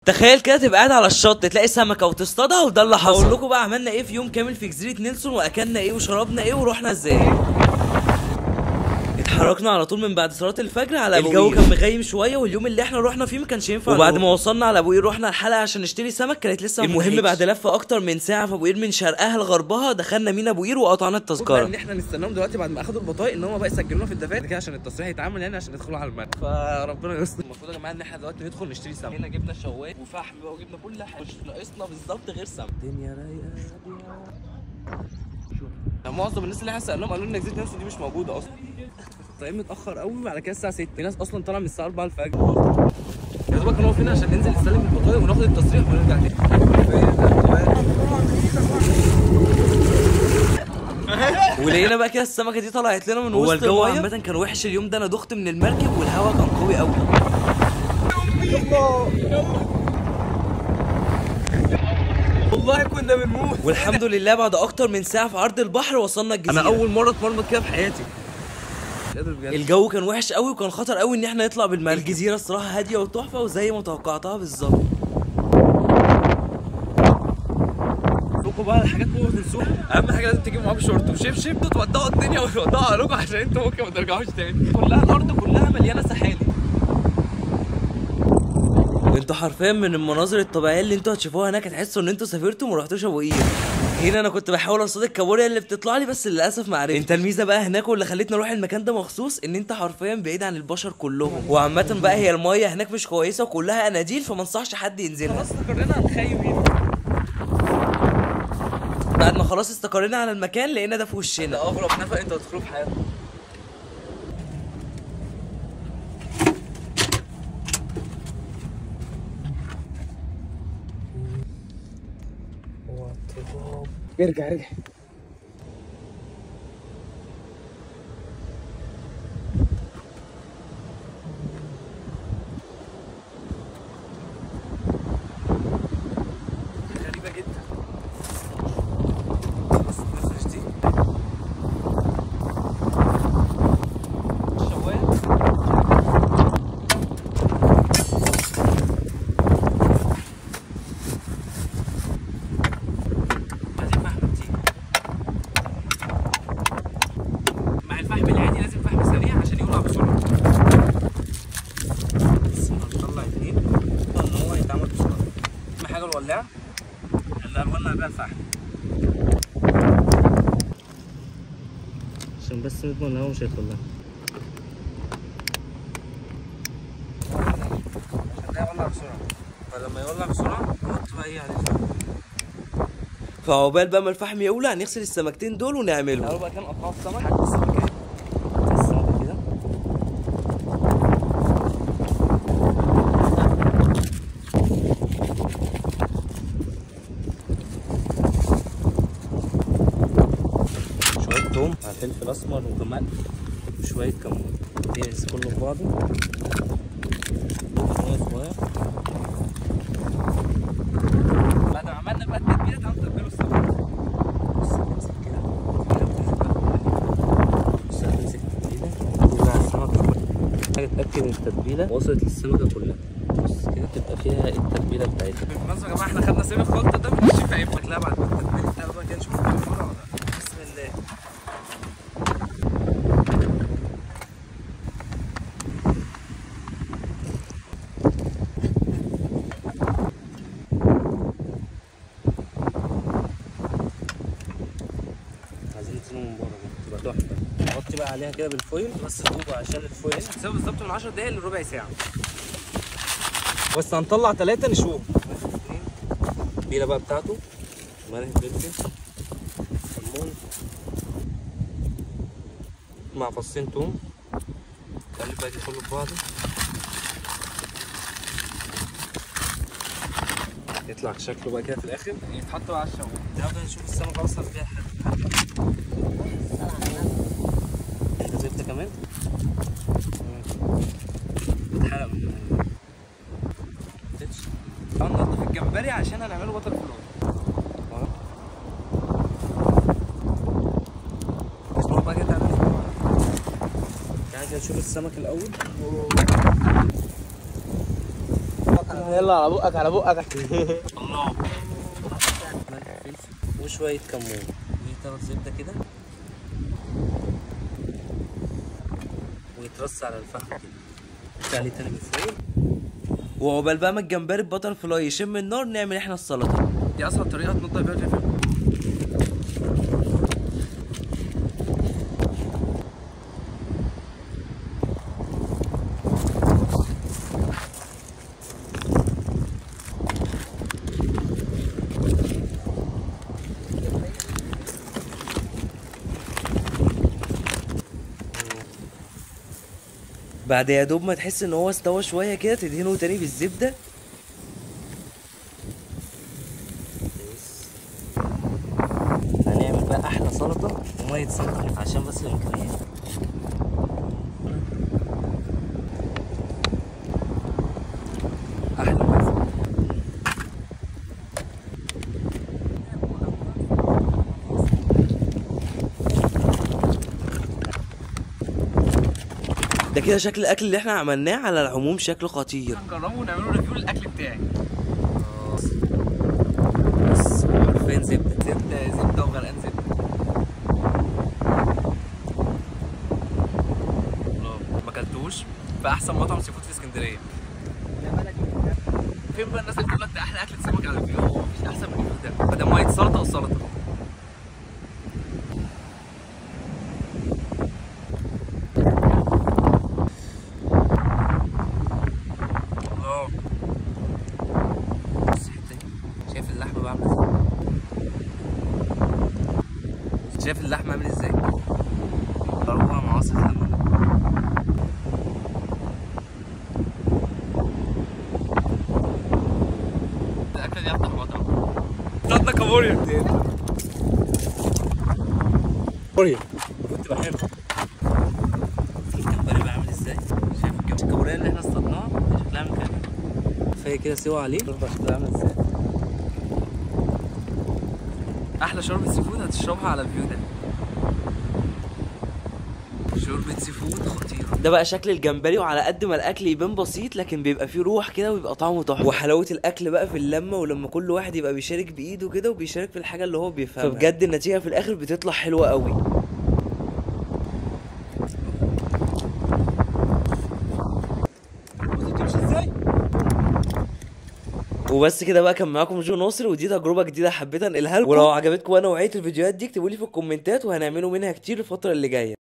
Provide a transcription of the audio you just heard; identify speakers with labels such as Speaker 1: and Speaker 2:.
Speaker 1: تخيل كده تبقى قاعد على الشط تلاقي سمكه وتصطادها، وده اللي حصل. هقول لكم بقى عملنا ايه في يوم كامل في جزيره نيلسون، واكلنا ايه وشربنا ايه ورحنا ازاي. اتحركنا على طول من بعد صلاه الفجر على ابو قير. الجو كان مغيم شويه، واليوم اللي احنا رحنا فيه ما كانش ينفع. وبعد ما وصلنا على ابو قير رحنا الحلقه عشان نشتري سمك، كانت لسه المهم بعد لفه اكتر من ساعه في ابو قير من شرقها لغربها دخلنا مينا ابو قير وقطعنا التذكره.
Speaker 2: ان احنا نستناهم دلوقتي بعد ما اخدوا البطايق ان هم بقى يسجلونا في الدفاتر كده عشان التصريح يتعمل يعني عشان يدخلوا على المركب، فربنا يستر. المفروض يا جماعه ان احنا دلوقتي ندخل نشتري سمك. هنا جبنا شوايه وفحم بقى وجبنا كل حاجه، مش ناقصنا بالظبط غير سمك. الدنيا رايقه. معظم الناس اللي احنا سالناهم قالوا لنا جزيره نيلسون دي مش موجوده اصلا. طالعين متاخر قوي، وعلى كده الساعه 6. في ناس اصلا طالعه من الساعه 4 الفجر. يا دوبك هنقف هنا عشان ننزل نستلم البطايق وناخد التصريح ونرجع تاني.
Speaker 1: ولقينا بقى كده السمكه دي طلعت لنا من وسط الميه. الجو عامه كان وحش اليوم ده، انا دخت من المركب والهواء كان قوي قوي.
Speaker 2: والله كنا بنموت.
Speaker 1: والحمد لله بعد اكتر من ساعه في عرض البحر وصلنا الجزيره.
Speaker 2: انا اول مره اتمرمط كده في حياتي.
Speaker 1: الجو كان وحش قوي وكان خطر قوي ان احنا نطلع بالمركب. الجزيره الصراحه هاديه وتحفه وزي ما توقعتها بالظبط.
Speaker 2: فوقوا بقى الحاجات فوق تنسوها. اهم حاجه لازم تجيبوا معاكم شورت وشبشب تودعوا الدنيا وتودعوا عليكم عشان انتوا ممكن ما ترجعوش تاني. كلها الارض كلها مليانه سحالي.
Speaker 1: انتوا حرفيا من المناظر الطبيعيه اللي انتوا هتشوفوها هناك هتحسوا ان انتوا سافرتوا وما رحتوش ابو قير. هنا انا كنت بحاول اصطاد الكابوريا اللي بتطلع لي بس للاسف ما عرفتش. انت الميزه بقى هناك واللي خلتني اروح المكان ده مخصوص ان انت حرفيا بعيد عن البشر كلهم. وعامه بقى هي المايه هناك مش كويسه وكلها اناديل، فما انصحش حد ينزلها.
Speaker 2: خلاص استقرينا هنخيم هنا.
Speaker 1: بعد ما خلاص استقرينا على المكان لقينا ده في وشنا.
Speaker 2: ده اغرب نفق انتوا هتدخلوه في حياتكم. ارجع ارجع. غريبة جدا. بص النفس دي شوايه. الولاعه اللي هنولع بيها الفحم عشان بس نضمن ان هو مش هيتولع. عشان ده يولع بسرعه، فلما يولع بسرعه نحط بقى ايه عليه الفحم.
Speaker 1: فعقبال بقى ما الفحم يولع نغسل السمكتين دول ونعملهم.
Speaker 2: تعالوا بقى كده نقطعوا السمك. حاجه السمكه السمكه كده توم على فلفل اسمر وكمان وشويه كمون. نقلس كله في بعضه. شويه صغير. بعد ما عملنا بقى التتبيله تعالوا نتبلوا السمك. بص نمسك كده بص هنمسك التتبيله دي بقى على السمكه كلها. حاجه تتاكد ان التتبيله وصلت للسمكه كلها. بص كده تبقى فيها التتبيله بتاعتها. بالمناسبه يا جماعه احنا خدنا سيب الخلطه ده مش ينفع يفك. لا بعد ما التتبيله تعالوا بقى كده نشوف الفرع ولا لا. بسم الله. من بره تبقى تحفه. نغطي بقى عليها كده بالفويل بس طوبه عشان الفويل تساوي بالظبط من 10 دقايق لربع ساعه. بس هنطلع 3 نشوف. التتبيله بقى بتاعته ملح فلفل كمون مع فصين توم. نقلب بقى كله في بعضه يطلع شكله بقى كده في الاخر يتحط بقى على الشوايه. نبدا نشوف السمكه وصل فيها لحد انت زبده كمان بتحرق من التتش. تعالوا ننضف الجمبري عشان هنعمله بطل فلوي. اسمعوا بقى كده. تعالى كده نشوف السمك الاول. يلا على بقك على بقك. الله. ملح فلفل وشويه كمون. دي 3 زبده كده ويترص على الفحم كده. نحط عليه تاني بالفويل.
Speaker 1: وعقبال بقى ما الجمبري البتر فلاي يشم النار نعمل احنا السلطه.
Speaker 2: دي اسهل طريقه تنضف بيها الفلفل.
Speaker 1: بعد يا دوب ما تحس ان هو استوى شويه كده تدهنه تاني بالزبده.
Speaker 2: هنعمل بقى احلى سلطه وميه سلطه عشان بس الامكانيات. احلى ميه سلطه.
Speaker 1: ده كده شكل الاكل اللي احنا عملناه على العموم شكله خطير.
Speaker 2: هنجربه ونعمله ريفيو للاكل بتاعي.
Speaker 1: بس حرفيا زبده
Speaker 2: زبده وغرقان زبده. ما اكلتوش في احسن مطعم سي فود في اسكندريه. فين بقى الناس اللي بتقول لك ده احلى اكله سمك على الفيو؟ هو مفيش احسن من الفيو ده. ده ميه سلطه والسلطه. شايف اللحمه بقى عامله ازاي؟ شايف اللحمه عامل ازاي؟ ضربوها مع عصره ليمون. الاكله دي افتح مطعم. صدنا كابوريا. كابوريا كنت بحبه. شوف الجمبري بقى عامل ازاي؟ شايف الكابوريا اللي احنا اصطادناها شكلها عامل كده. كفايه كده سوا عليه. شوف بقى شكلها عامل ازاي. احلى شوربه سي فود هتشربها على الفيو ده. شوربه سي فود خطيره.
Speaker 1: ده بقى شكل الجمبري، وعلى قد ما الاكل يبان بسيط لكن بيبقى فيه روح كده ويبقى طعمه تحفه. وحلاوه الاكل بقى في اللمه، ولما كل واحد يبقى بيشارك بايده كده وبيشارك في الحاجه اللي هو بيفهمها، فبجد النتيجه في الاخر بتطلع حلوه قوي. وبس كده بقى، كان معاكم جو ناصر، ودي تجربه جديده حبيت انقلها لكم. ولو عجبتكم نوعيه الفيديوهات دي اكتبوا لي في الكومنتات وهنعمله منها كتير الفتره اللي جايه.